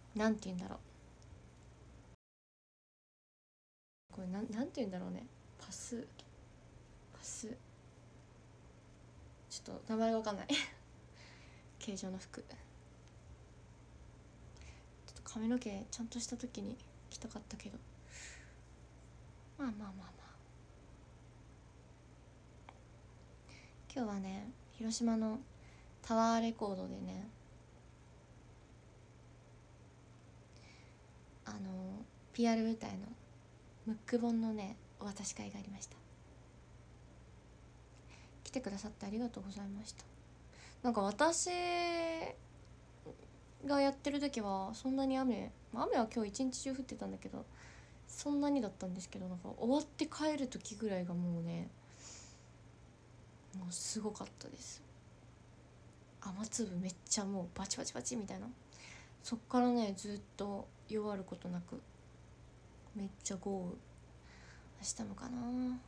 なんて言うんだろう、これなんて言うんだろうね、パスちょっと名前が分かんない形状の服、ちょっと髪の毛ちゃんとした時に着たかったけど、まあまあまあまあ。今日はね、広島のタワーレコードでね、PR 舞台のムック本のねお渡し会がありました。来てくださってありがとうございました。なんか私がやってる時はそんなに雨は今日一日中降ってたんだけど、そんなにだったんですけど、なんか終わって帰る時ぐらいがもうね、もうすごかったです。雨粒めっちゃもうバチバチバチみたいな。そっからねずっと弱ることなくめっちゃ豪雨。明日もかな。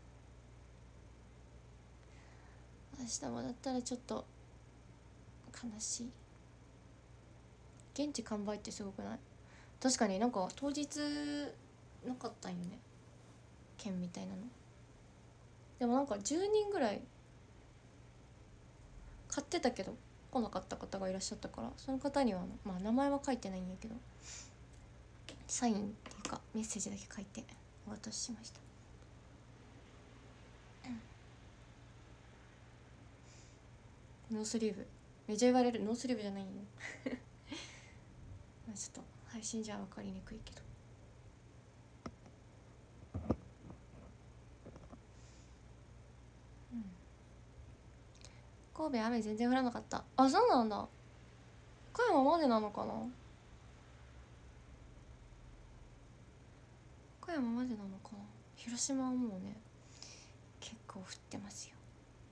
明日もだったらちょっと悲しい。現地完売ってすごくない？確かになんか当日なかったんよね、券みたいなの。でもなんか10人ぐらい買ってたけど来なかった方がいらっしゃったから、その方にはまあ名前は書いてないんやけど、サインっていうかメッセージだけ書いてお渡ししました。ノースリーブめっちゃ言われる。ノースリーブじゃないよちょっと配信じゃ分かりにくいけど、神戸雨全然降らなかった。あ、そうなんだ。岡山までなのかな。岡山までなのかな。広島はもうね結構降ってますよ。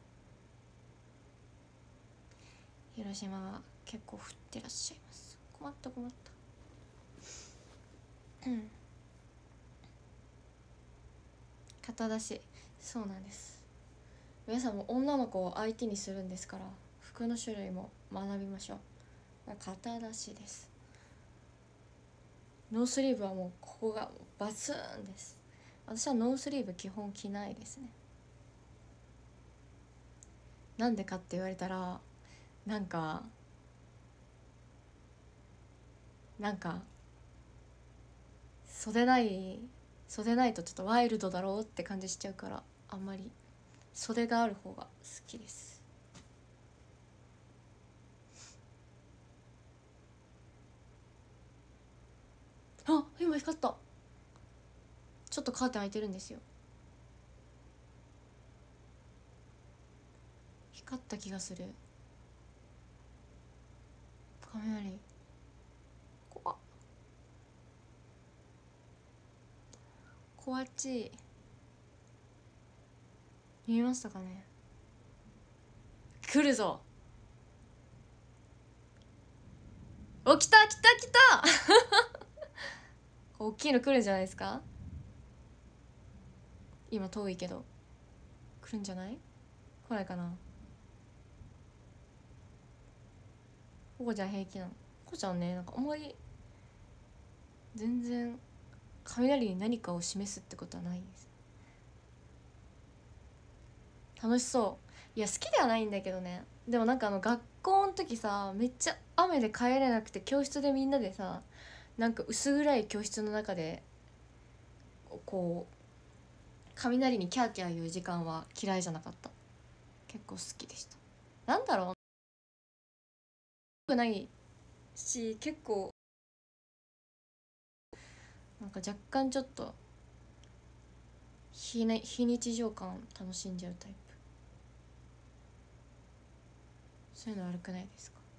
広島は結構降ってらっしゃいます。困った困った。肩出し、そうなんです。皆さんも女の子を相手にするんですから、服の種類も学びましょう。肩出しです。ノースリーブはもうここがバツンです。私はノースリーブ基本着ないですね。なんでかって言われたら、なんか袖ないとちょっとワイルドだろうって感じしちゃうから、あんまり袖がある方が好きです。あ、今光った。ちょっとカーテン開いてるんですよ。光った気がする。雷怖っ、怖っちい。見えましたかね。来るぞ。お、来た来た来た大きいの来るんじゃないですか。今遠いけど来るんじゃない？来ないかな。ここちゃん平気なの？ここちゃんね、なんかあんまり全然雷に何かを示すってことはないです。楽しそう。いや好きではないんだけどね。でもなんか学校の時さ、めっちゃ雨で帰れなくて教室でみんなでさ、なんか薄暗い教室の中でこう雷にキャーキャー言う時間は嫌いじゃなかった。結構好きでした。なんだろう、ないし、結構なんか若干ちょっと非日常感楽しんじゃうタイプ。そういうの悪くないですか？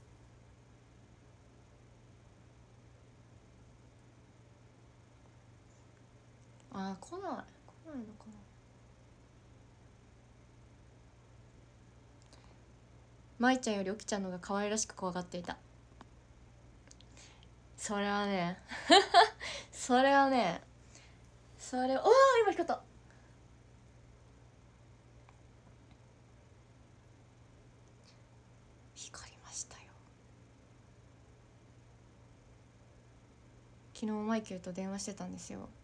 あー、来ないのかな。舞ちゃんよりおきちゃんの方が可愛らしく怖がっていた。それはねそれはね、それ、おー、今光った。光りましたよ。 昨日マイケルと電話してたんですよ。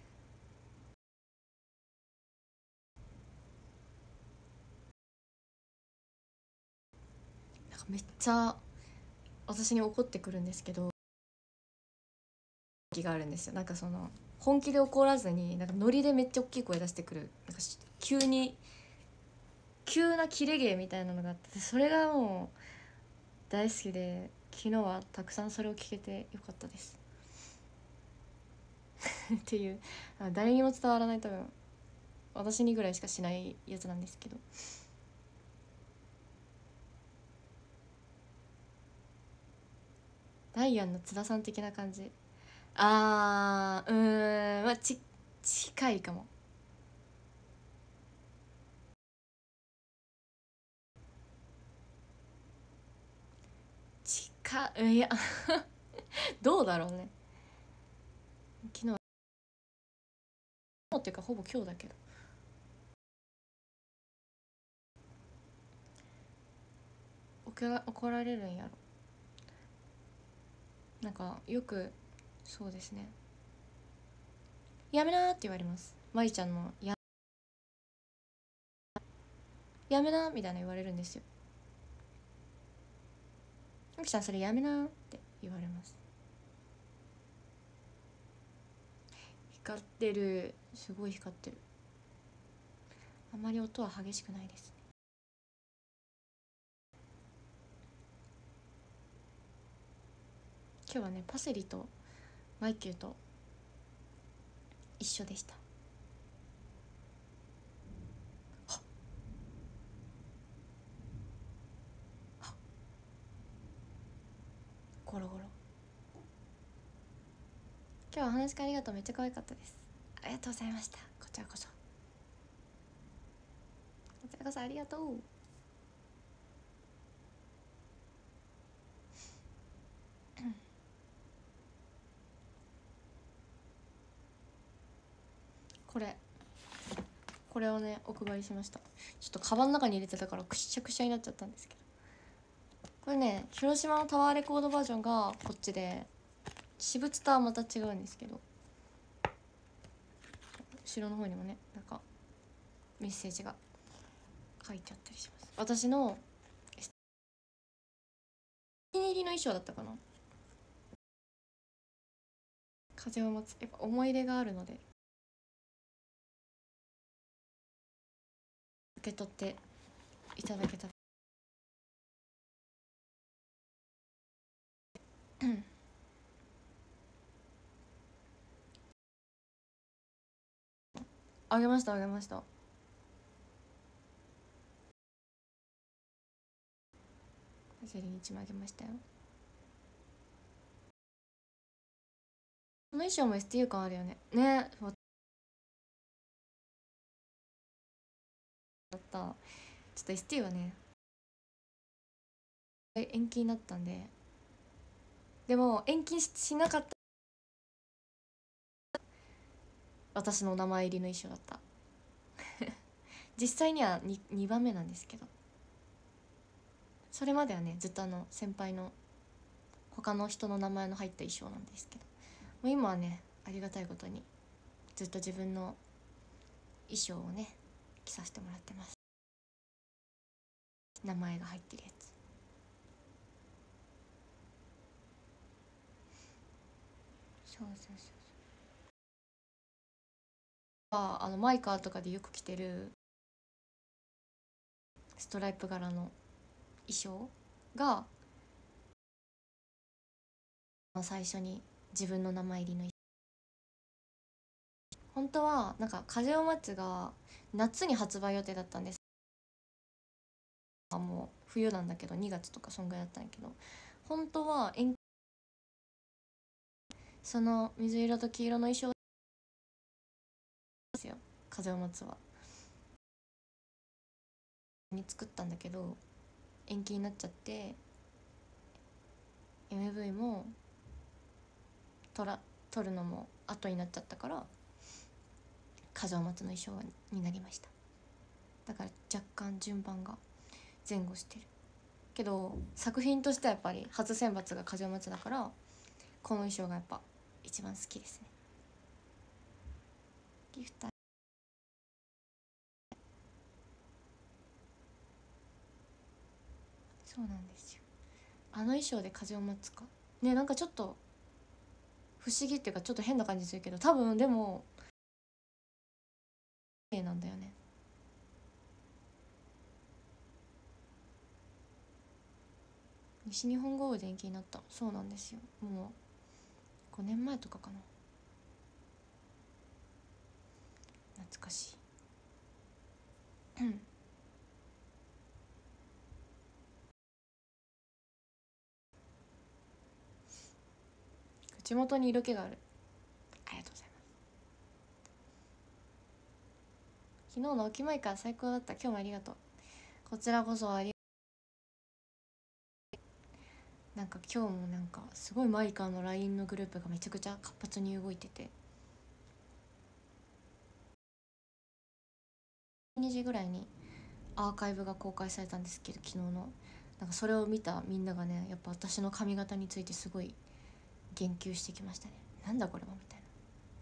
なんかめっちゃ私に怒ってくるんですけど、気があるんですよ。なんかその本気で怒らずになんかノリでめっちゃ大きい声出してくる、なんか急なキレ芸みたいなのがあって、それがもう大好きで、昨日はたくさんそれを聞けてよかったですっていう、誰にも伝わらない、多分私にぐらいしかしないやつなんですけど、ダイアンの津田さん的な感じ。まあ近いかも。いやどうだろうね。昨日っていうかほぼ今日だけど、怒られるんやろ。なんかよく、そうですね、やめなって言われます。まいちゃんのやめなみたいな言われるんですよ。ゆきちゃんそれやめなって言われます。光ってる、すごい光ってる。あまり音は激しくないです。今日はねパセリとマイキューと一緒でした。ゴロゴロ。今日はお話ありがとう、めっちゃ可愛かったです。ありがとうございました。こちらこそありがとう。これをねお配りしました。ちょっとカバンの中に入れてたからくしゃくしゃになっちゃったんですけど、これね広島のタワーレコードバージョンがこっちで、私物とはまた違うんですけど、後ろの方にもねなんかメッセージが書いてあったりします。私のお気に入りの衣装だったかな。風を待つ、やっぱ思い出があるので受け取っていただけたらあげました。ゼリー1枚あげましたよ。この衣装も STU 感あるよね。ね、だった。ちょっと STU はね延期になったんで、でも延期しなかった私の名前入りの衣装だった実際には 2番目なんですけど、それまではねずっと先輩の他の人の名前の入った衣装なんですけど、もう今はねありがたいことにずっと自分の衣装をね着させてもらってます。名前が入ってるやつ。そうマイカーとかでよく着てるストライプ柄の衣装が最初に自分の名前入りの衣装。本当はなんか風を待つが夏に発売予定だったんです。もう冬なんだけど2月とかそんぐらいだったんやけど、本当はその水色と黄色の衣装ですよ、風を待つはに作ったんだけど延期になっちゃって、 MV も撮るのも後になっちゃったから風を待つの衣装になりました。だから若干順番が前後してるけど、作品としてはやっぱり初選抜が風を待つだから、この衣装がやっぱ一番好きですね。ギフター、そうなんですよ。あの衣装で風を待つかね、なんかちょっと不思議っていうかちょっと変な感じするけど、多分でもなんだよね。西日本豪雨で延期になった。そうなんですよ。もう5年前とかかな。懐かしい。うん。口元に色気がある。ありがとうございます。昨日のおきまいから最高だった。今日もありがとう。こちらこそなんか今日もなんかすごいマイカーの LINE のグループがめちゃくちゃ活発に動いてて、2時ぐらいにアーカイブが公開されたんですけど、昨日のなんかそれを見たみんながね、やっぱ私の髪型についてすごい言及してきましたね。なんだこれはみたいな。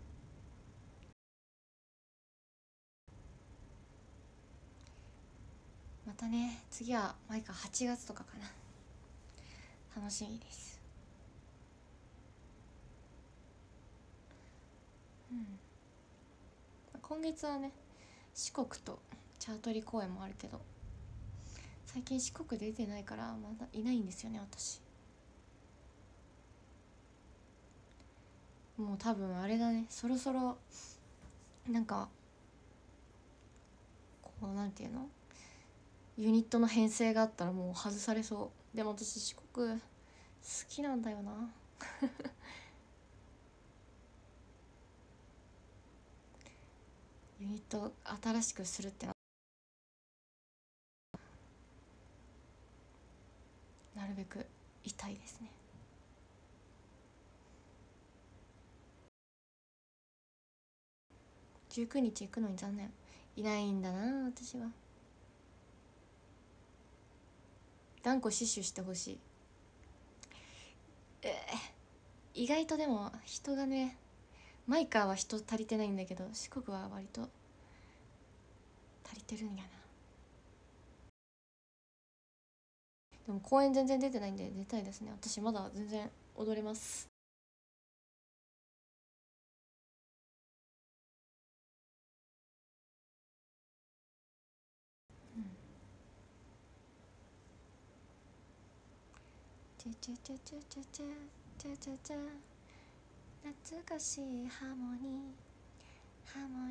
またね、次はマイカ8月とかかな。楽しみです。うん、今月はね四国とチャートリ公演もあるけど、最近四国出てないからまだいないんですよね私。もう多分あれだね、そろそろなんかこうなんていうの、ユニットの編成があったらもう外されそう。でも私四国好きなんだよな。ユニット新しくするってなるべく痛いですね。19日行くのに残念。いないんだな私は。断固死守してほしい。意外とでも人がね、マイカーは人足りてないんだけど四国は割と足りてるんやな。でも公演全然出てないんで出たいですね。私まだ全然踊れます。チャチャチャチャチャチャチャチャチャ、懐かしいハーモニーハーモニ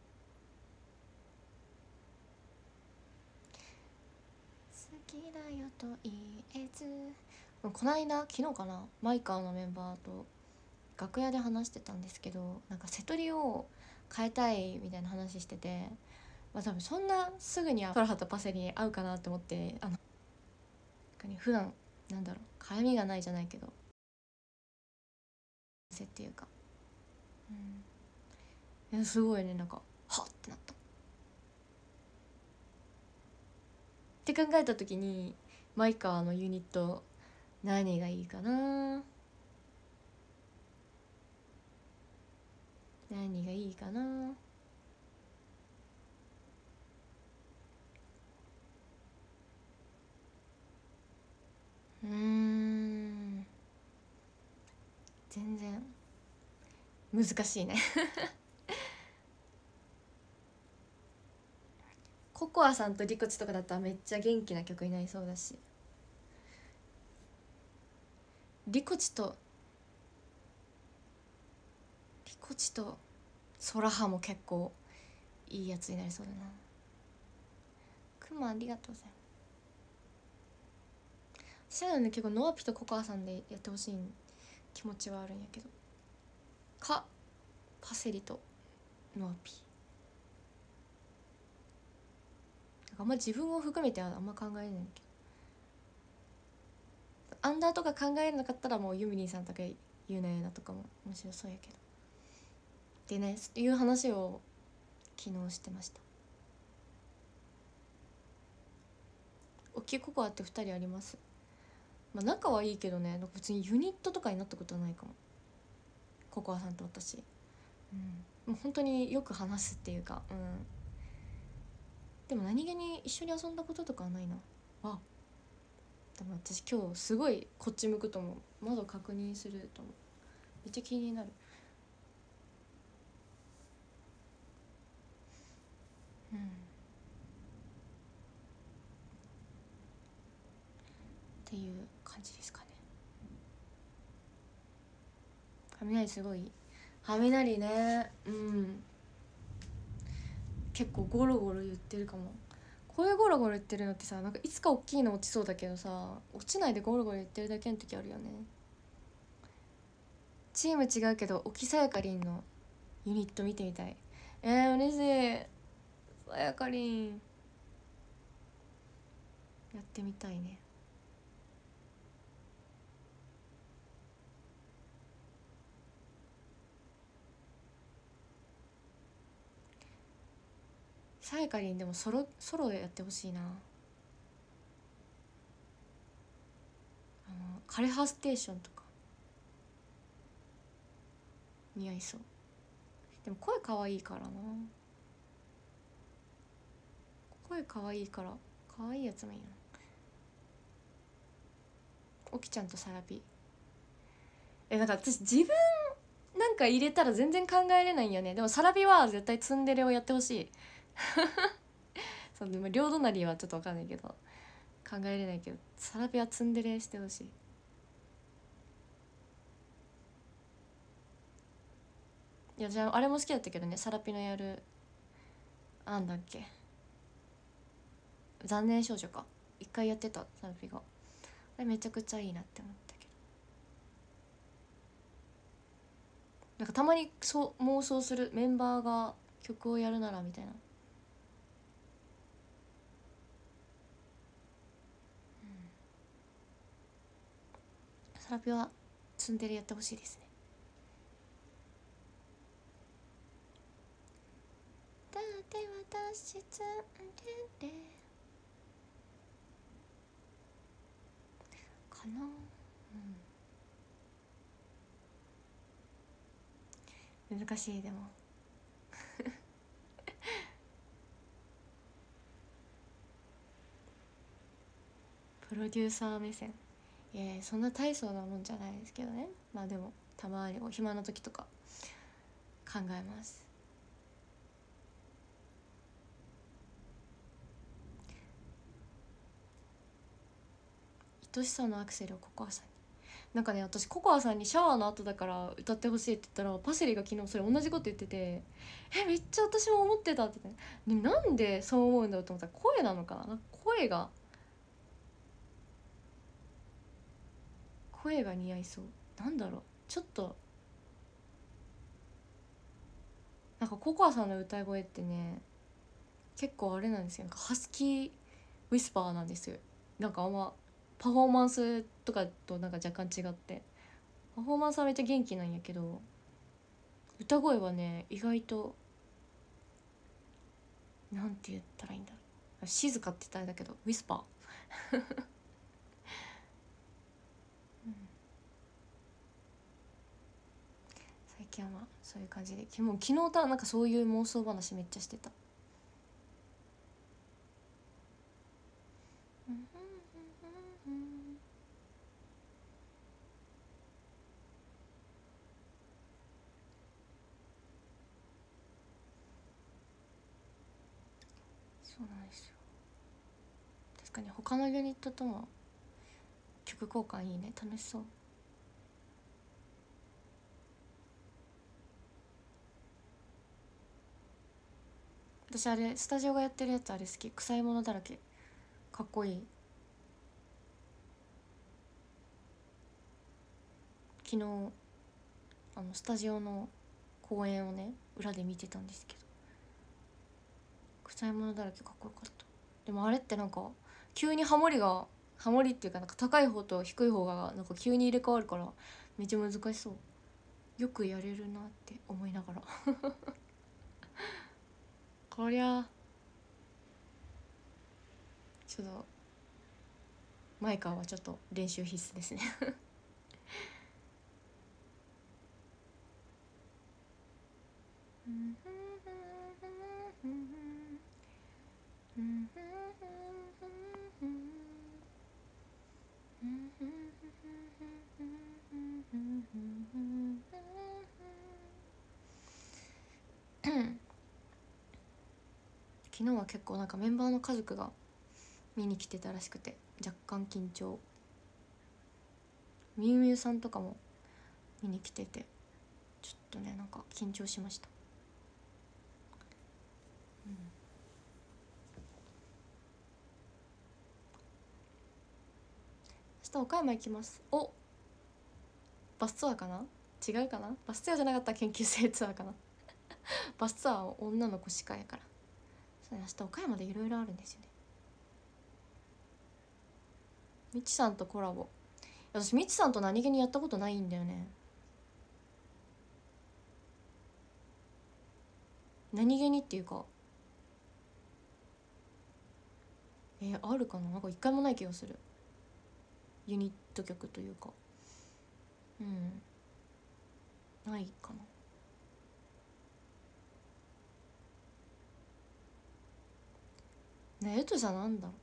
ー、好きだよと言えず。この間昨日かな、マイカーのメンバーと楽屋で話してたんですけど、なんか瀬戸りを変えたいみたいな話してて、まあ多分そんなすぐにはトラハとパセリに合うかなって思って、普段なんだろう、絡みがないじゃないけどっていうか、いやすごいね、なんかはっってなったって考えた時に、マイカーのユニット何がいいかな、何がいいかな。全然難しいね。ココアさんとリコチとかだったらめっちゃ元気な曲になりそうだし、リコチとソラハも結構いいやつになりそうだな。クマありがとうございます。私はね結構ノアピとココアさんでやってほしい気持ちはあるんやけど、かパセリとノアピ、あんま自分を含めてはあんま考えないけど、アンダーとか考えなかったらもうユミリンさんとか言うなよなとかも面白そうやけど、でねいう話を昨日してました。大きいココアって2人あります。まあ仲はいいけどね、なんか別にユニットとかになったことはないかも。 ココアさんと私、もう本当によく話すっていうか、でも何気に一緒に遊んだこととかはないな。あ、でも私今日すごいこっち向くと思う。窓確認すると思う。めっちゃ気になる。っていう感じですかね。雷すごい。雷ね、結構ゴロゴロ言ってるかも。こういうゴロゴロ言ってるのってさ、なんかいつか大きいの落ちそうだけどさ、落ちないでゴロゴロ言ってるだけの時あるよね。チーム違うけど沖さやかりんのユニット見てみたい。嬉しい。さやかりんやってみたいね。さやかりんでもソロでやってほしいな。枯葉ステーションとか似合いそう。でも声かわいいからな。声かわいいからかわいいやつもいいな。おきちゃんとサラピ。なんか私自分なんか入れたら全然考えれないんよね。でもサラピは絶対ツンデレをやってほしい。そうでも両隣はちょっと分かんないけど、考えれないけどサラピはツンデレしてほしい。いやじゃああれも好きだったけどね、サラピのやるなんだっけ、残念少女か、一回やってたサラピが。あれめちゃくちゃいいなって思ったけど、なんかたまにそう妄想する、メンバーが曲をやるならみたいな。サラピはツンデレやってほしいですね。だって私ツンデレかな。難しい。でもプロデューサー目線、そんな大層なもんじゃないですけどね。まあでもたまにお暇な時とか考えます。愛しさのアクセルをココアさんに。なんかね、私ココアさんにシャワーの後だから歌ってほしいって言ったら、パセリが昨日それ同じこと言ってて、めっちゃ私も思ってたって言って、でもなんでそう思うんだろうと思ったら、声なのかな。なんか声が似合いそう。なんだろう、ちょっとなんかココアさんの歌い声ってね、結構あれなんですよ。なんかハスキーウィスパーなんですよ。なんかあんまパフォーマンスとかとなんか若干違って、パフォーマンスはめっちゃ元気なんやけど、歌声はね意外と、なんて言ったらいいんだろう、静かって言ったらあれだけどウィスパー、最近はまあそういう感じで、もう昨日なんかそういう妄想話めっちゃしてた。そうなんですよ。確かに他のユニットとも曲交換いいね、楽しそう。私あれスタジオがやってるやつあれ好き、臭いものだらけ、かっこいい。昨日スタジオの公演をね裏で見てたんですけど、臭いものだらけかっこよかった。でもあれってなんか急にハモリっていうか、なんか高い方と低い方がなんか急に入れ替わるからめっちゃ難しそう。よくやれるなって思いながらこりゃちょっとマイカーはちょっと練習必須ですね昨日は結構なんかメンバーの家族が見に来てたらしくて若干緊張。みゆみゆさんとかも見に来ててちょっとねなんか緊張しました。明日岡山行きます。お、バスツアーかな、違うかな、バスツアーじゃなかったら研究生ツアーかなバスツアーは女の子しかやから。そうね、明日岡山でいろいろあるんですよね。みちさんとコラボ。私みちさんと何気にやったことないんだよね。何気にっていうかあるかな、なんか一回もない気がする。ユニット曲というかないかな。ねえ、とじゃなんだろ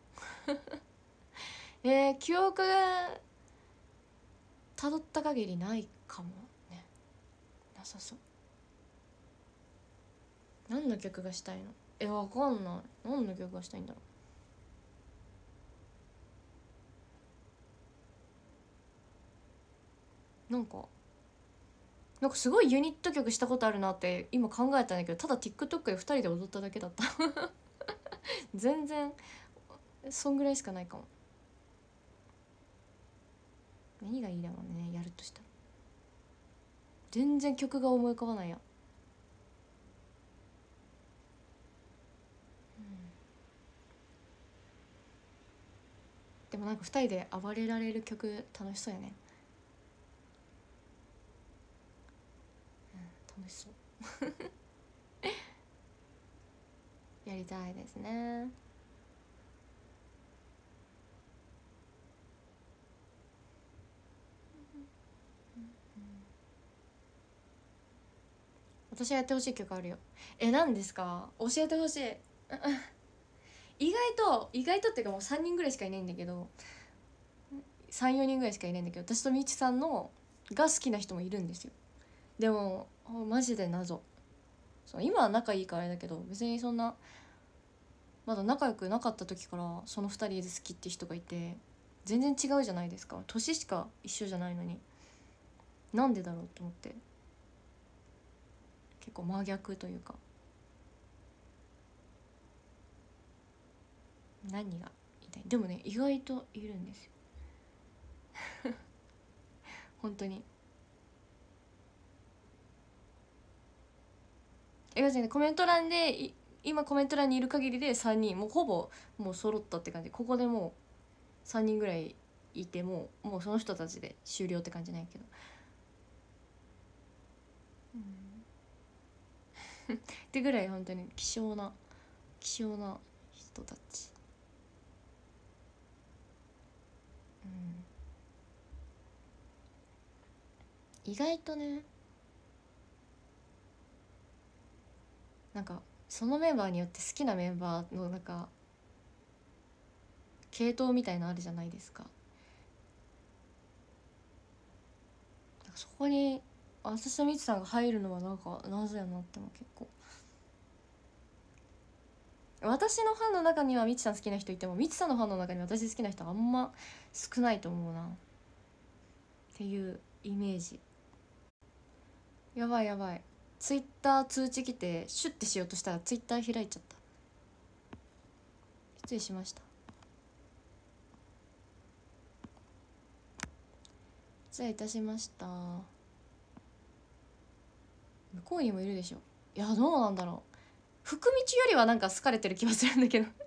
う記憶がたどった限りないかもね。なさそう。何の曲がしたいの？わかんない。何の曲がしたいんだろう。なんかすごいユニット曲したことあるなって今考えたんだけど、ただ TikTok で2人で踊っただけだった全然そんぐらいしかないかも。何がいいだろうね、やるとしたら。全然曲が思い浮かばないや。でもなんか2人で暴れられる曲楽しそうやね。楽しそうやりたいですね。私がやってほしい曲あるよ。何ですか、教えてほしい意外とっていうかもう3人ぐらいしかいないんだけど、34人ぐらいしかいないんだけど、私とみちさんのが好きな人もいるんですよ。でもマジで謎。そう、今は仲いいからあれだけど、別にそんなまだ仲良くなかった時からその2人で好きって人がいて、全然違うじゃないですか、年しか一緒じゃないのに。なんでだろうと思って、結構真逆というか。何が言いたい？でもね、意外といるんですよ本当に。別にコメント欄で今コメント欄にいる限りで3人もうほぼもう揃ったって感じ。ここでもう3人ぐらいいてもうその人たちで終了って感じないけど、ってぐらい本当に希少な人たち。意外とね、なんかそのメンバーによって好きなメンバーのなんか系統みたいのあるじゃないですか。なんかそこに私とみつさんが入るのはなんかなぜやなっても結構。私のファンの中にはみちさん好きな人いても、みちさんのファンの中に私好きな人あんま少ないと思うなっていうイメージ。やばいやばい、ツイッター通知来てシュッてしようとしたらツイッター開いちゃった。失礼しました。失礼いたしました。向こうにもいるでしょ。いや、どうなんだろう。福道よりはなんか好かれてる気はするんだけど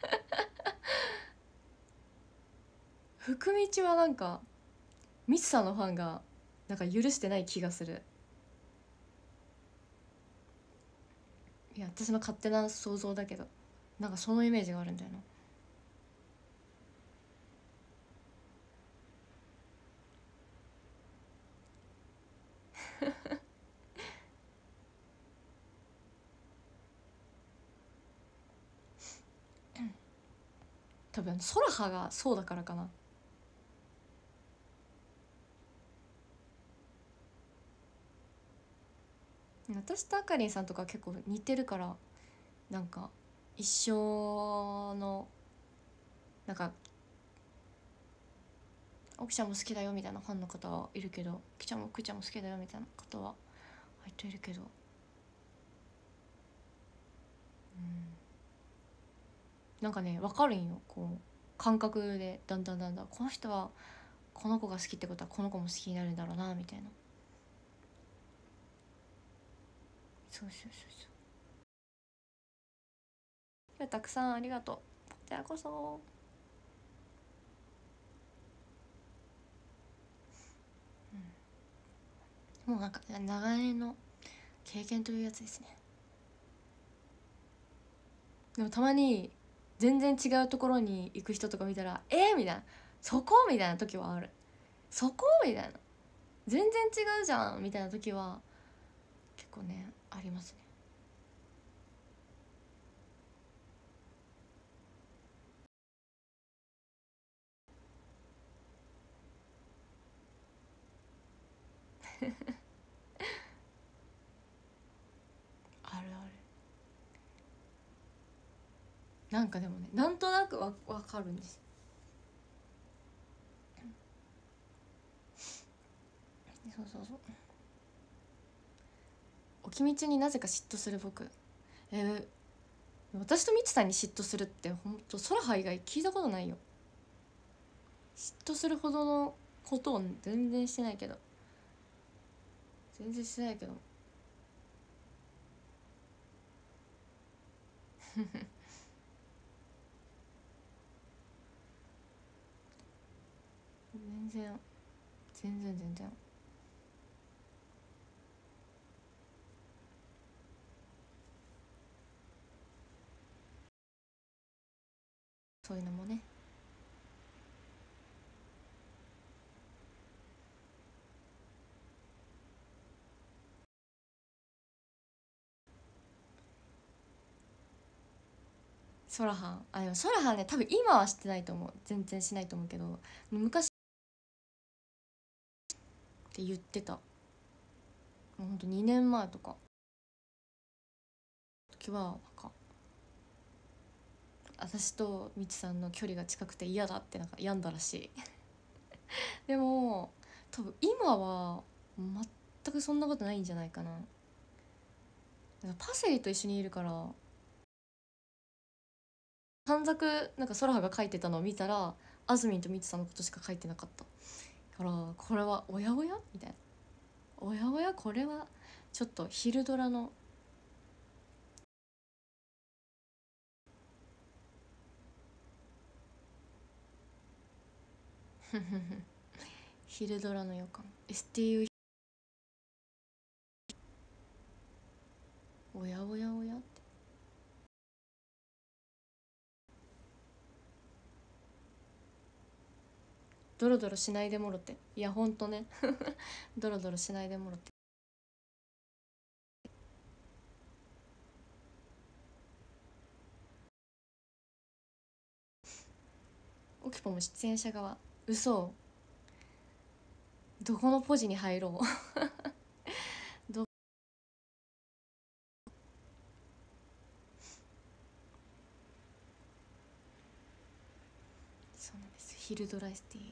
福道はなんかミツさんのファンがなんか許してない気がする。いや、私の勝手な想像だけど、なんかそのイメージがあるんだよな多分空葉がそうだからかな。私とあかりんさんとか結構似てるから、なんか一緒のなんか奥ちゃんも好きだよみたいなファンの方はいるけど、きちゃんもくーちゃんも好きだよみたいな方は割といるけど、なんかね分かるんよ、こう感覚でだんだんだんだんこの人はこの子が好きってことはこの子も好きになるんだろうなみたいな。そうそうそうそう。今日たくさんありがとう。こちらこそ。もうなんか長年の経験というやつですね。でもたまに全然違うところに行く人とか見たらみたいな、そこみたいな時はある。そこみたいな、全然違うじゃんみたいな時は結構ねありますね。あるある。なんかでもね、なんとなくわかるんですよ。そうそうそう。おきみちになぜか嫉妬する僕。私とみちさんに嫉妬するってほんと空葉以外聞いたことないよ。嫉妬するほどのことを全然してないけど、全然してないけど全然全然。そういうのもね。空葉、でも空葉ね多分今はしてないと思う、全然しないと思うけど、昔って言ってた。もうほんと2年前とか時はなんか私とみちさんの距離が近くて嫌だってなんか病んだらしいでも多分今は全くそんなことないんじゃないかな。なんかパセリと一緒にいるから短冊なんか空葉が書いてたのを見たらあずみんとみちさんのことしか書いてなかったから、これはおやおやみたいな、おやおやこれはちょっと昼ドラの昼ドラの予感 STU。 おやおやおやって、ドロドロしないでもろて、いやほんとねドロドロしないでもろて。オキポも出演者側、嘘、どこのポジに入ろうどそうなんです、昼ドラ STU。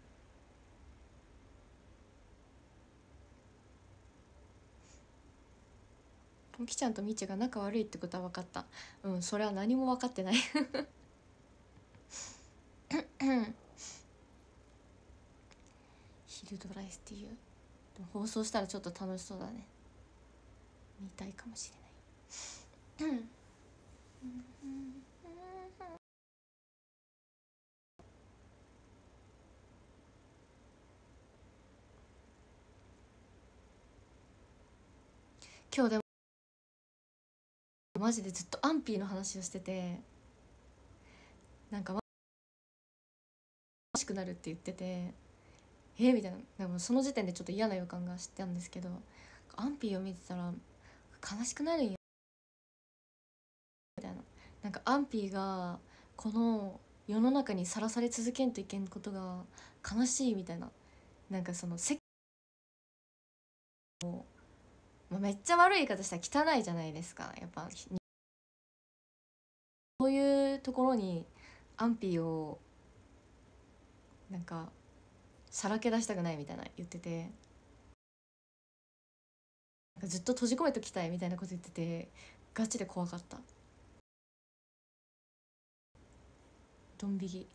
オキちゃんとみちが仲悪いってことは分かった。うん、それは何も分かってない昼ドラ STU でも放送したらちょっと楽しそうだね、見たいかもしれない今日でもマジでずっとアンピーの話をしてて、なんか欲しくなるって言ってて、みたいな、でもその時点でちょっと嫌な予感がしてたんですけど、アンピーを見てたら悲しくなるんよみたいな。なんかアンピーがこの世の中にさらされ続けんといけんことが悲しいみたいな、なんかそのまあ、めっちゃ悪い言い方したら汚いじゃないですかやっぱ。そういうところに安否をなんかさらけ出したくないみたいな言ってて、なんかずっと閉じ込めときたいみたいなこと言ってて、ガチで怖かった。ドン引き。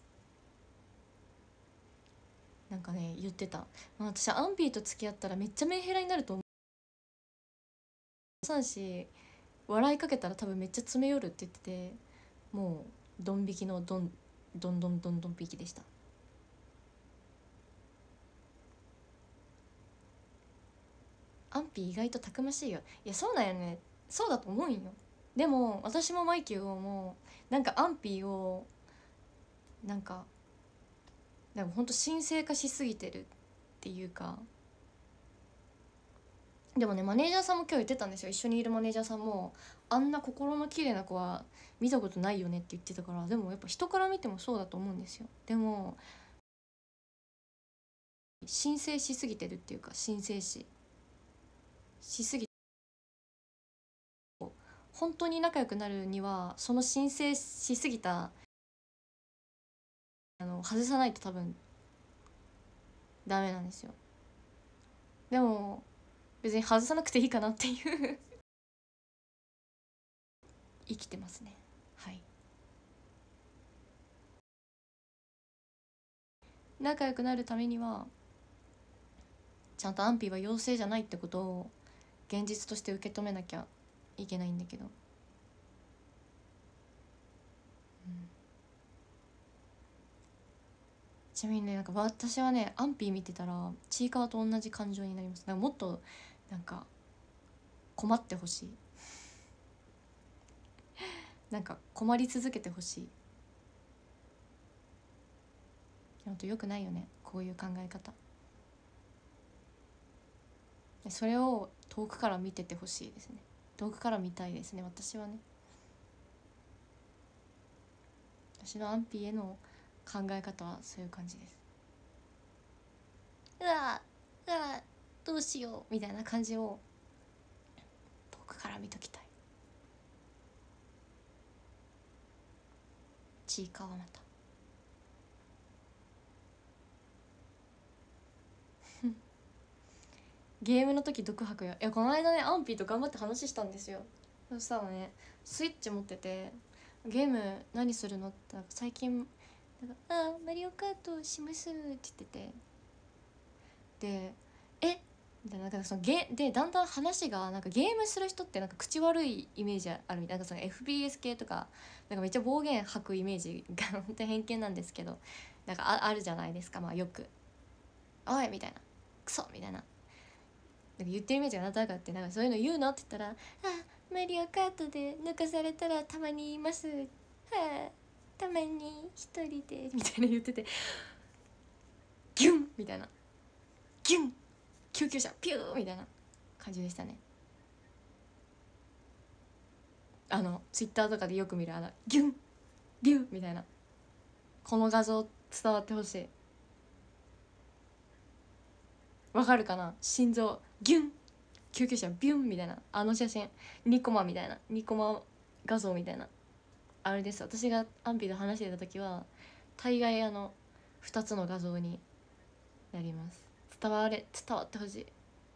なんかね言ってた、まあ、私アンビーと付き合ったらめっちゃメンヘラになると思うさんし、笑いかけたら多分めっちゃ詰め寄るって言ってて、もうドン引きのドンドンドンドンドン引きでした。アンピ意外とたくましいよ。いやそうなんよね、そうだと思うんよ。でも私もマイキューもなんかアンピをなんかほんと神聖化しすぎてるっていうか。でもねマネージャーさんも今日言ってたんですよ、一緒にいるマネージャーさんもあんな心の綺麗な子は見たことないよねって言ってたから、でもやっぱ人から見てもそうだと思うんですよ。でも神聖しすぎてるっていうか、神聖しすぎて、本当に仲良くなるにはその神聖しすぎた外さないと多分ダメなんですよ。でも別に外さなくていいかなっていう生きてますね。はい。仲良くなるためにはちゃんと安否は陽性じゃないってことを現実として受け止めなきゃいけないんだけど、ちなみにねなんか私はねアンピー見てたらちいかわと同じ感情になります。なんかもっとなんか困ってほしいなんか困り続けてほしい。ほんとよくないよねこういう考え方。それを遠くから見ててほしいですね。遠くから見たいですね私はね。私のアンピーへの考え方はそういう感じです。うわうわどうしようみたいな感じを遠くから見ときたい。ちいかわまたゲームの時独白や。いやこの間ねアンピーと頑張って話したんですよ。そしたらねスイッチ持っててゲーム何するのってなんか最近なんかあマリオカートしますって言ってて、でみたいな、なんかそのでだんだん話がなんかゲームする人ってなんか口悪いイメージあるみたいな、なんかその FPS 系とかなんかめっちゃ暴言吐くイメージが本当に偏見なんですけど、なんかあるじゃないですか、まあよく「おい!」みたいな「クソ!」みたいな、なんか言ってるイメージがなんとなくあって、なんかそういうの言うのって言ったら「あマリオカートで抜かされたらたまに言います、はあたまに一人で」みたいな言ってて、ギュンみたいな、ギュン救急車ピューみたいな感じでしたね。ツイッターとかでよく見るギュンギュンみたいな、この画像伝わってほしい。わかるかな、心臓ギュン救急車ビュンみたいな、写真ニコマみたいな、ニコマ画像みたいなあれです。私がアンピで話してた時は大概2つの画像になります。伝わってほしい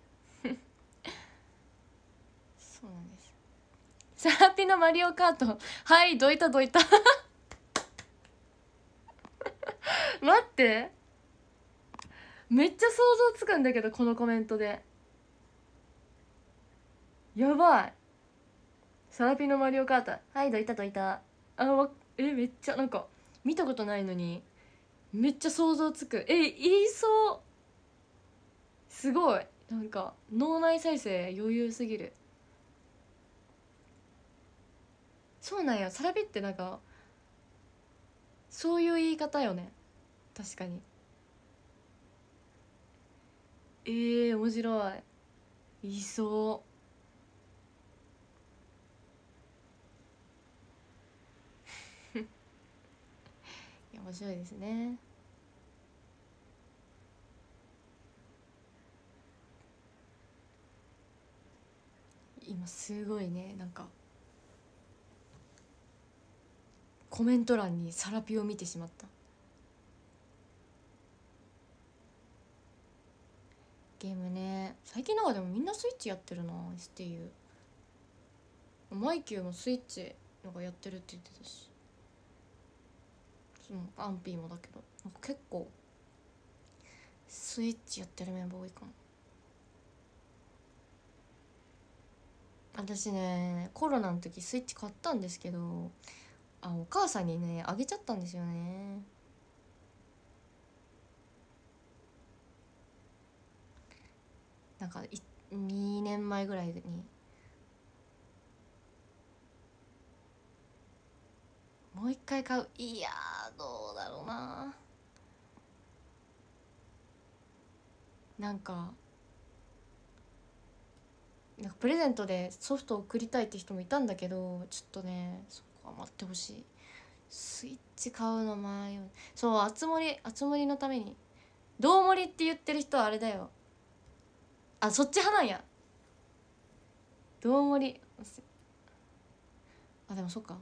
そうなんです。サラピのマリオカート、はいどいた待ってめっちゃ想像つくんだけどこのコメントで。やばい。サラピのマリオカート、はいどいためっちゃなんか見たことないのにめっちゃ想像つく。言いそう。すごいなんか脳内再生余裕すぎる。そうなんや、サラピってなんかそういう言い方よね。確かに。面白い。言いそう面白いですね。今すごいね、なんかコメント欄にサラピを見てしまった。ゲームね、最近なんかでもみんなスイッチやってるなっていう。マイキューもスイッチなんかやってるって言ってたし、アンピーもだけど、なんか結構スイッチやってるメンバー多いかも。私ね、コロナの時スイッチ買ったんですけど、お母さんにねあげちゃったんですよね。なんか2年前ぐらいに。もう一回買う、いやどうだろうな。なんかプレゼントでソフトを送りたいって人もいたんだけど、ちょっとねそこは待ってほしい。スイッチ買うの迷う。そう、あつ森のために。どう森って言ってる人はあれだよ。そっち派なんや。どう森。でもそっか、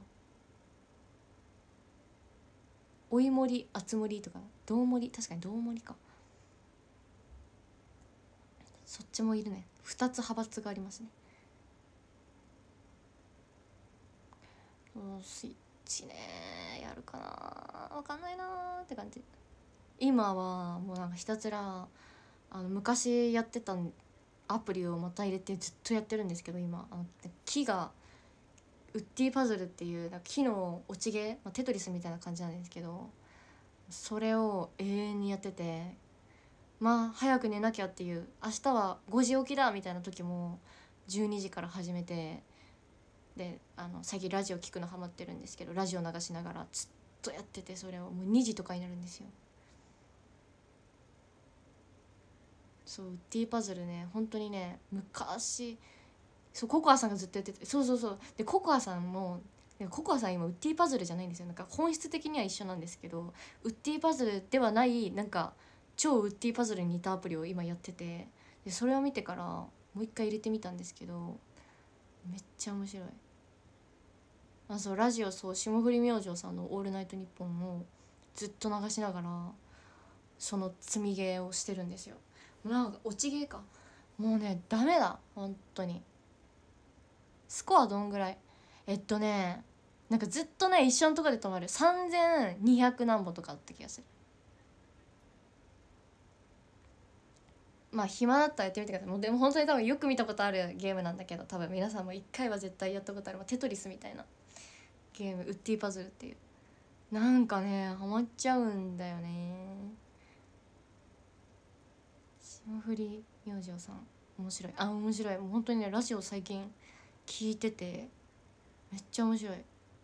おい森あつ森とかどう森、確かにどう森か。そっちもいるね。2つ派閥がありますね。スイッチね、やるかな、分かんないなーって感じ。今はもうなんかひたすら昔やってたアプリをまた入れてずっとやってるんですけど、今木がウッディパズルっていうなんか木の落ちゲー、テトリスみたいな感じなんですけど、それを永遠にやってて、早く寝なきゃっていう、明日は5時起きだみたいな時も12時から始めて、で最近ラジオ聞くのハマってるんですけど、ラジオ流しながらずっとやってて、それをもう2時とかになるんですよ。そう、ウッディパズルね、本当にね、昔、そうココアさんがずっとやってて、そうで、ココアさんも、ココアさん今ウッディパズルじゃないんですよ。なんか本質的には一緒なんですけど、ウッディパズルではないなんか超ウッディパズルに似たアプリを今やってて、でそれを見てからもう一回入れてみたんですけど、めっちゃ面白い。そうラジオ、そう霜降り明星さんの「オールナイトニッポン」をずっと流しながらその積みゲーをしてるんですよ。なんか落ちゲーか、もうねダメだ本当に。スコアどんぐらい、なんかずっとね一緒のとこで止まる。3200何本とかあった気がする。暇だったらやってみてください。もうでも本当に多分よく見たことあるゲームなんだけど、多分皆さんも一回は絶対やったことある、テトリスみたいなゲーム、ウッディパズルっていう。なんかねハマっちゃうんだよね。霜降り明星さん面白い、面白い。もう本当にねラジオ最近聞いててめっちゃ面白い。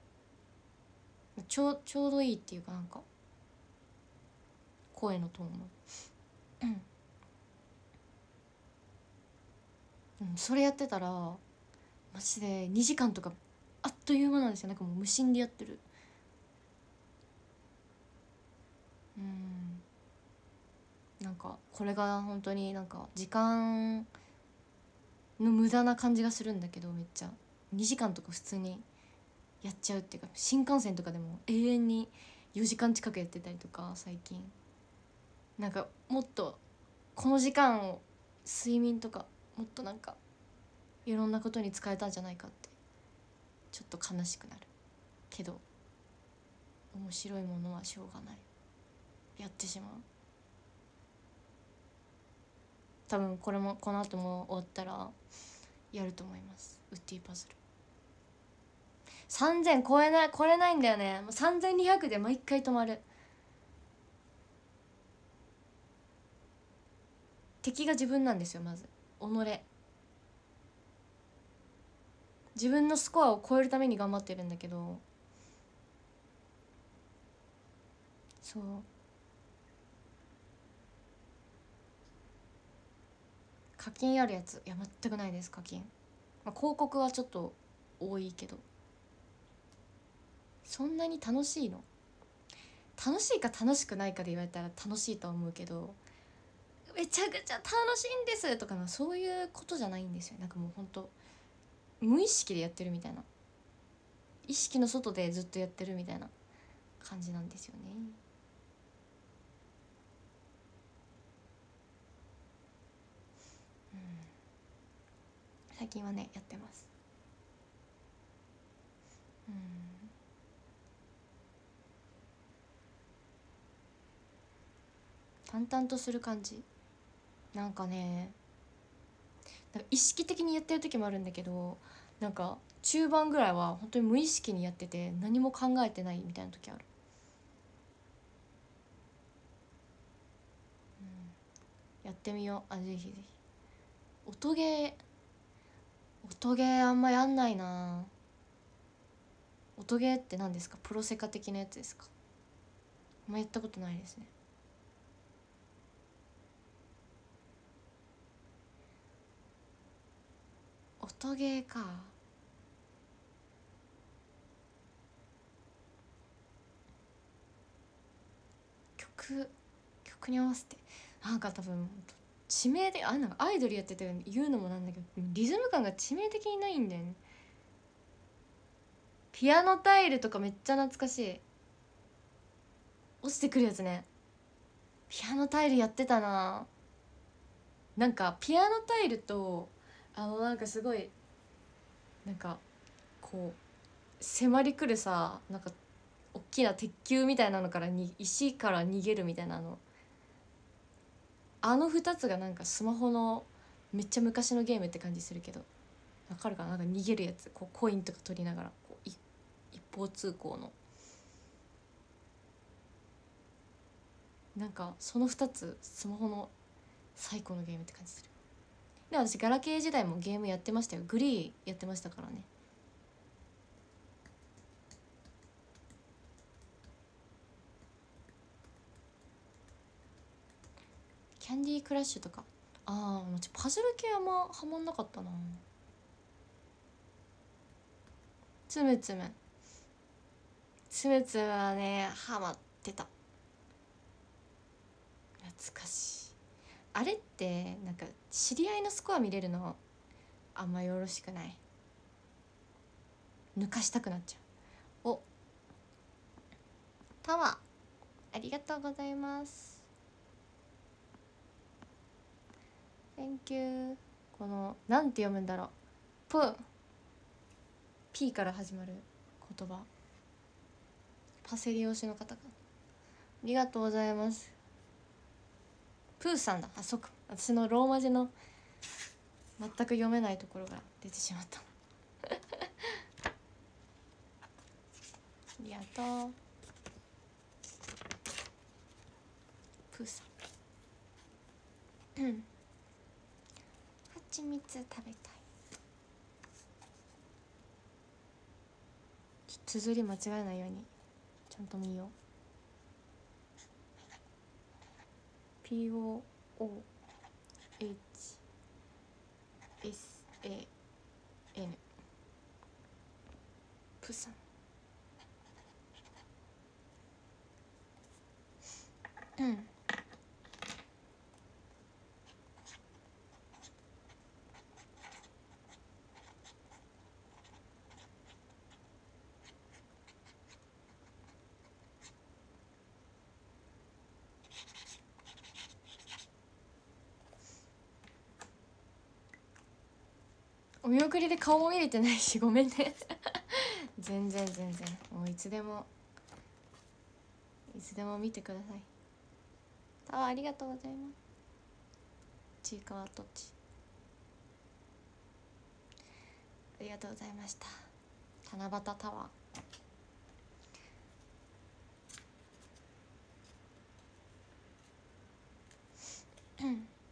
ちょうどいいっていうか、なんか声のトーンも、それやってたらマジで2時間とかあっという間なんですよ。なんかもう無心でやってる。なんかこれが本当になんか時間の無駄な感じがするんだけど、めっちゃ2時間とか普通にやっちゃうっていうか、新幹線とかでも永遠に4時間近くやってたりとか最近。なんかもっとこの時間を睡眠とかもっとなんかいろんなことに使えたんじゃないかってちょっと悲しくなるけど、面白いものはしょうがない、やってしまう。多分これもこの後も終わったらやると思います、ウッディパズル。3000超えないんだよね。もう3200で毎回止まる。敵が自分なんですよ。まず己、自分のスコアを超えるために頑張ってるんだけど、そう、課金あるやつ、いや全くないです課金。広告はちょっと多いけど、そんなに楽しいの？ 楽しいか楽しくないかで言われたら楽しいとは思うけど、めちゃくちゃ楽しいんですとかそういうことじゃないんですよ。なんかもうほんと無意識でやってるみたいな、意識の外でずっとやってるみたいな感じなんですよね。最近はねやってます。淡々とする感じ。なんかね、なんか意識的にやってる時もあるんだけど、なんか中盤ぐらいは本当に無意識にやってて何も考えてないみたいな時ある。やってみよう。ぜひぜひ。音ゲー、音ゲーあんまやんないな。音ゲーって何ですか？プロセカ的なやつですか？あんまやったことないですね。音ゲーか。曲に合わせて、なんか多分致命的、なんかアイドルやってて言うのもなんだけど、リズム感が致命的にないんだよね。ピアノタイルとかめっちゃ懐かしい。落ちてくるやつね。ピアノタイルやってたな。なんかピアノタイルとなんかすごいなんかこう迫り来るさ、なんか大きな鉄球みたいなのからに石から逃げるみたいな2つがなんかスマホのめっちゃ昔のゲームって感じするけど、わかるかな？なんか逃げるやつ、こうコインとか取りながらこう一方通行の、なんかその2つスマホの最高のゲームって感じする。で私ガラケー時代もゲームやってましたよ。グリーやってましたからね。キャンディークラッシュとか、パズル系あんまハマんなかったな。つむつむはねハマってた。懐かしい。あれってなんか知り合いのスコア見れるのあんまよろしくない。抜かしたくなっちゃう。タワーありがとうございます。 Thank you。 このなんて読むんだろう。P から始まる言葉、パセリ推しの方がありがとうございます。プーさんだ。そっか、私のローマ字の全く読めないところが出てしまった。ありがとうプーさん。はちみつ食べたい。綴り間違えないようにちゃんと見よう。 POOHSAN プサン。お見送りで顔も見れてないしごめんね。全然もういつでも見てください。ありがとうございます。ちいかわとちありがとうございました。七夕タワー。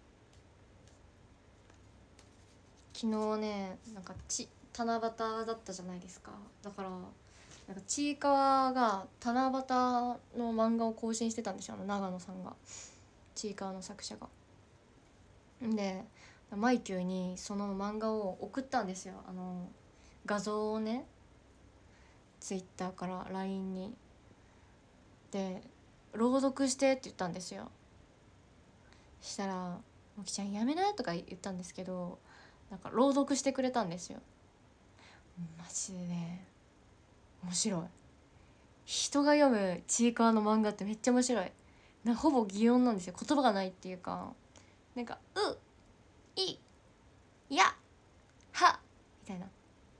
昨日ねなんか七夕だったじゃないですか。だからなんかちいかわが七夕の漫画を更新してたんですよ、長野さんが、ちいかわの作者が。でマイキューにその漫画を送ったんですよ、画像をね、ツイッターから LINE に。で朗読してって言ったんですよ。したら「もきちゃんやめな」とか言ったんですけど、なんか朗読してくれたんですよ。マジでね面白い。人が読むちいかわの漫画ってめっちゃ面白い。ほぼ擬音なんですよ。言葉がないっていうか、なんか「ういやは」みたいな、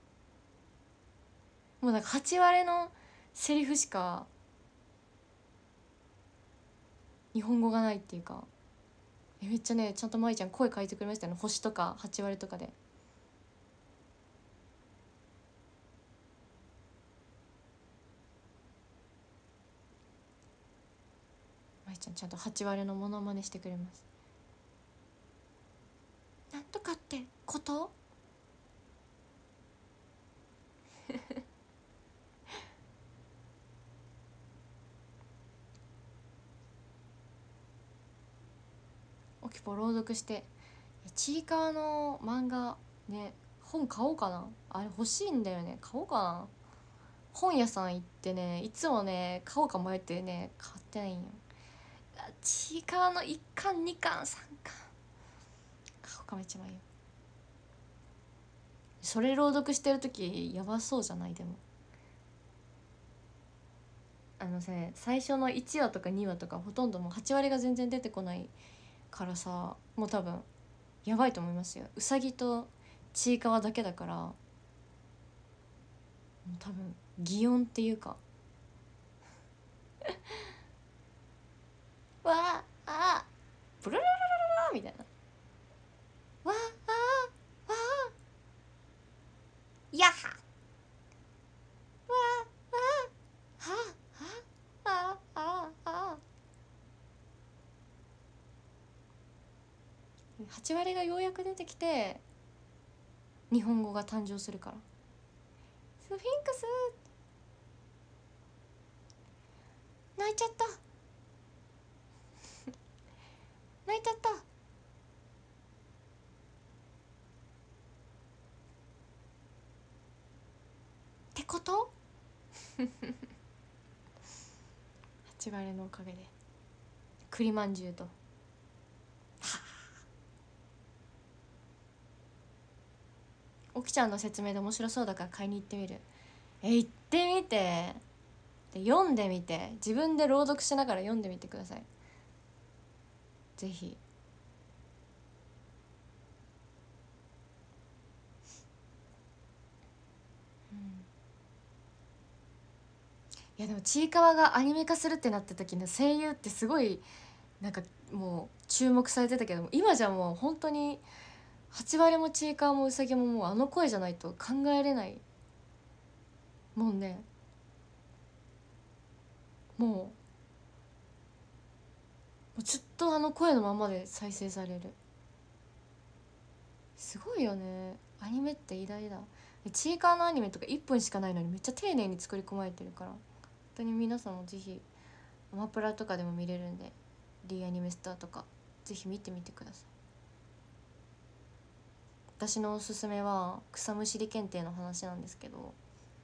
もうなんか8割のセリフしか日本語がないっていうか、めっちゃねちゃんと舞ちゃん声変えてくれましたよね。星とか8割とかで。舞ちゃんちゃんと8割のモノマネしてくれます。なんとかってことおきぽ朗読して、ちいかわの漫画ね、本買おうかな。あれ欲しいんだよね、買おうかな。本屋さん行ってね、いつもね買おうか迷ってね買ってないんよ。ちいかわの1巻2巻3巻買おうかめっちゃ迷う。それ朗読してる時やばそうじゃない？でも最初の1話とか2話とかほとんどもう8割が全然出てこないからさ、もう多分やばいと思いますよ。うさぎとちいかわだけだから、もう多分擬音っていうかわああブルルルルルルみたいな、わあわあやっはわあはあああ8割がようやく出てきて日本語が誕生するから。スフィンクス泣いちゃった、泣いちゃった。ってこと8割のおかげで栗まんじゅうと、はあ、おきちゃんの説明で面白そうだから買いに行ってみる。行ってみて、で読んでみて、自分で朗読しながら読んでみてください、ぜひ。いやでもちいかわがアニメ化するってなった時の声優ってすごいなんかもう注目されてたけども、今じゃもう本当に8割もちいかわもうさぎももうあの声じゃないと考えれないもんね。もうずっとあの声のままで再生される。すごいよね、アニメって偉大だ。ちいかわのアニメとか1分しかないのにめっちゃ丁寧に作り込まれてるから、本当に皆さんもぜひアマプラとかでも見れるんで、 D アニメスターとかぜひ見てみてください。私のおすすめは草むしり検定の話なんですけど、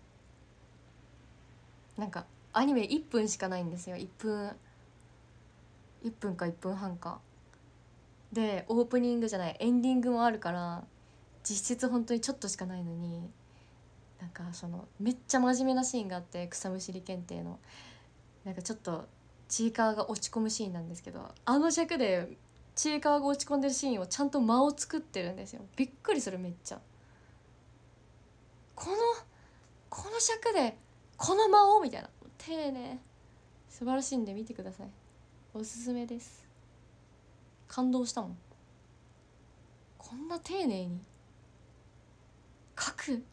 なんかアニメ1分しかないんですよ。1分か1分半かで、オープニングじゃないエンディングもあるから、実質本当にちょっとしかないのに、なんかそのめっちゃ真面目なシーンがあって、草むしり検定のなんかちょっとちいかわが落ち込むシーンなんですけど、あの尺でちいかわが落ち込んでるシーンをちゃんと間を作ってるんですよ。びっくりする、めっちゃ。このこの尺でこの間をみたいな、丁寧、素晴らしいんで見てください、おすすめです。感動したもん、こんな丁寧に書く。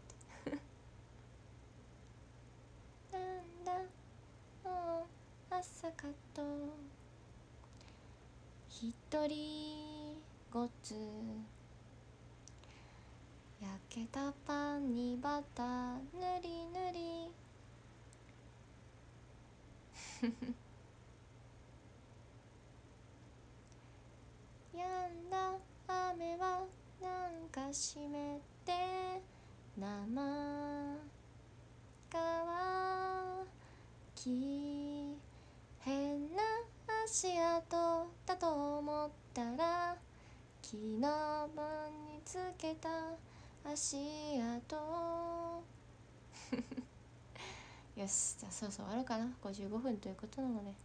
なんだもう朝かとひとりごつ、焼けたパンにバター塗り塗りやんだ雨はなんか湿って生乾き変な足跡だと思ったら昨日晩につけた足跡よし、じゃあそろそろ終わるかな。55分ということなので、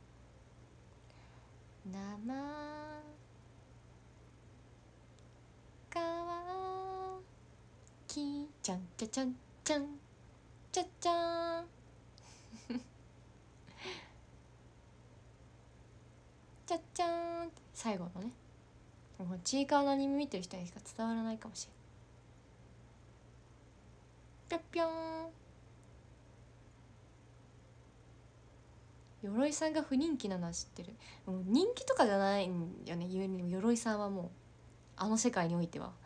生乾きちゃんちゃちゃんちゃんちゃちゃんちゃちゃーん、最後のね、ちいかわのアニメ見てる人にしか伝わらないかもしれん。ぴょぴょーん。鎧さんが不人気なのは知ってる。もう人気とかじゃないんよね、鎧さんはもうあの世界においては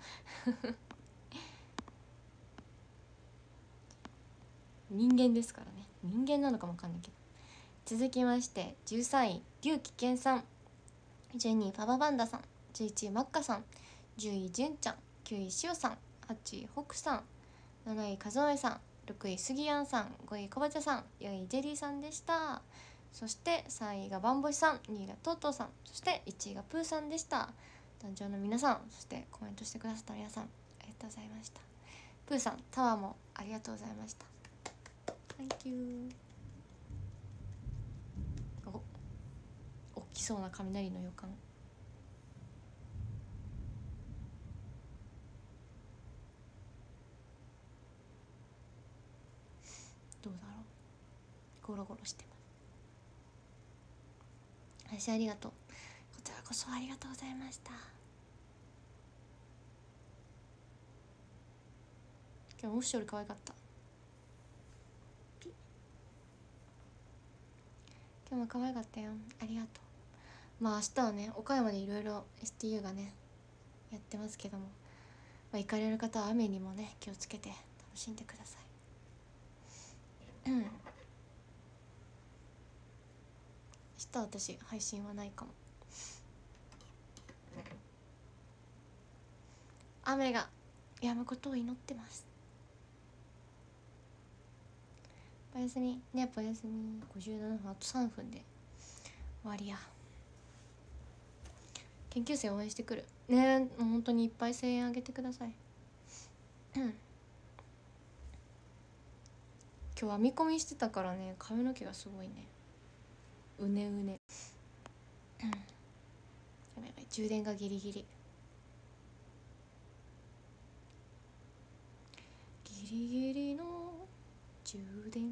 人間ですからね。人間なのかもわかんないけど。続きまして13位龍危険さん、12位パパパンダさん、11位マッカさん、10位じゅんちゃん、9位しおさん、8位北さん、7位かぞえさん、6位すぎやんさん、5位かばちゃさん、4位ジェリーさんでした。そして3位がバンボシさん、2位がトートーさん、そして1位がプーさんでした。団長の皆さん、そしてコメントしてくださった皆さん、ありがとうございました。プーさん、タワーもありがとうございました。 Thank you。 お、大きそうな雷の予感。どうだろう、ゴロゴロしてます。私ありがとう。こちらこそありがとうございました。今日オフショル可愛かった。今日も可愛かったよ、ありがとう。まあ明日はね岡山でいろいろ STU がねやってますけども、まあ、行かれる方は雨にもね気をつけて楽しんでください。うん、明日私配信はないかも。雨が止むことを祈ってます。おやすみね、やっぱおやすみ。57分、あと3分で終わりや。研究生応援してくるね。もう本当にいっぱい声援あげてください。今日編み込みしてたからね、髪の毛がすごいねうねうね。やばいやばい、充電がギリギリギリギリの充電。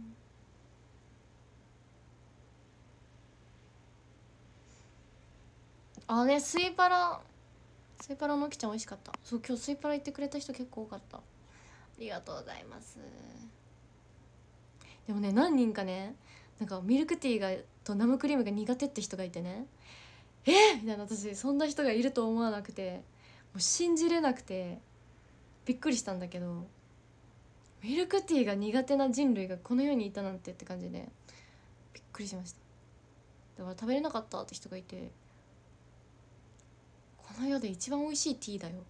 あね、スイパラのきちゃん美味しかった。そう、今日スイパラ行ってくれた人結構多かった。ありがとうございます。でもね、何人かね、なんかミルクティーがと生クリームが苦手って人がいてね、みたいな、私そんな人がいると思わなくて、もう信じれなくてびっくりしたんだけど、ミルクティーが苦手な人類がこの世にいたなんてって感じでびっくりしました。だから食べれなかったって人がいて、この世で一番美味しいティーだよ、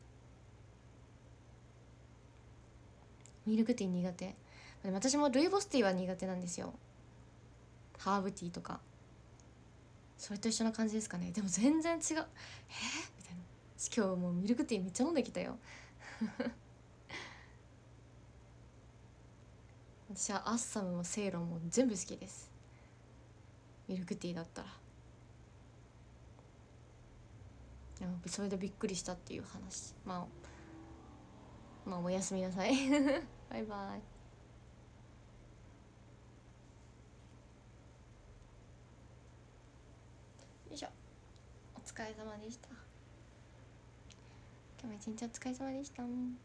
ミルクティー苦手。でも私もルイボスティーは苦手なんですよ、ハーブティーとか。それと一緒な感じですかね。でも全然違う、みたいな。今日もうミルクティーめっちゃ飲んできたよ私はアッサムもセイロンも全部好きです、ミルクティーだったら。それでびっくりしたっていう話。まあおやすみなさいバイバイ。よいしょ、お疲れ様でした。今日も一日お疲れ様でした。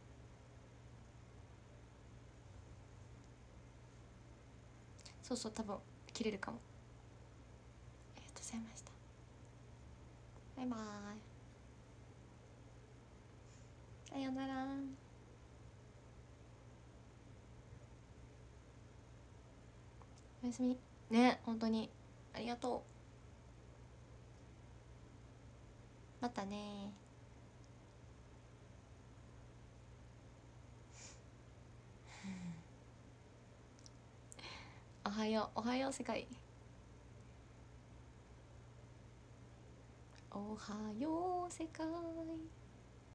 そうそう、多分切れるかも。ありがとうございました。バイバイ、さようなら。おやすみね、本当にありがとう。またね。おはよう、おはよう世界。 はよう世界